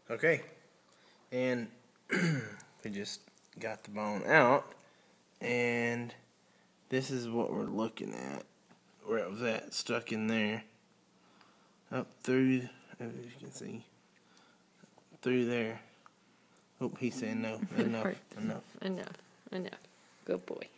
Okay, and we just got the bone out, and this is what we're looking at, where it was at, stuck in there, up through, as you can see, through there. Oh, he's saying no, enough. Enough. Good boy.